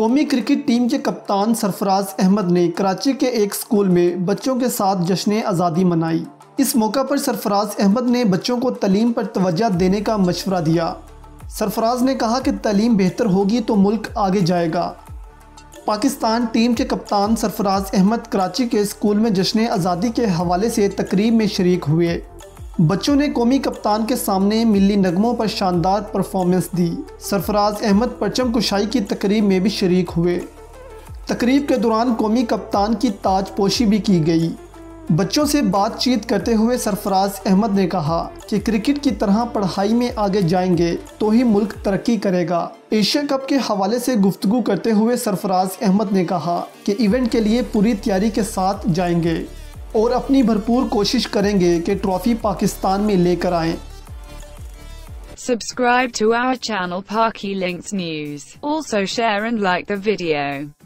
कौमी cricket team के कप्तान सरफराज अहमद ने कराची के एक स्कूल में बच्चों के साथ जश्न आज़ादी मनाई। इस मौका पर सरफराज अहमद ने बच्चों को तालीम पर तवज्जो देने का मशवरा दिया। सरफराज ने कहा कि तालीम बेहतर होगी तो मुल्क आगे जाएगा। पाकिस्तान टीम के कप्तान सरफराज अहमद कराची के स्कूल में जश्न आज़ादी के हवाले से तकरीब में शरीक हुए। बच्चों ने कौमी कप्तान के सामने मिली नगमों पर शानदार परफॉर्मेंस दी। सरफराज अहमद परचम कुशाई की तकरीब में भी शरीक हुए। तकरीब के दौरान कौमी कप्तान की ताजपोशी भी की गई। बच्चों से बातचीत करते हुए सरफराज अहमद ने कहा कि क्रिकेट की तरह पढ़ाई में आगे जाएंगे तो ही मुल्क तरक्की करेगा। एशिया कप के हवाले से गुफ्तगू करते हुए सरफराज अहमद ने कहा कि इवेंट के लिए पूरी तैयारी के साथ जाएंगे और अपनी भरपूर कोशिश करेंगे कि ट्रॉफी पाकिस्तान में लेकर आएं। Subscribe to our channel Parky Links News. Also share and like the video.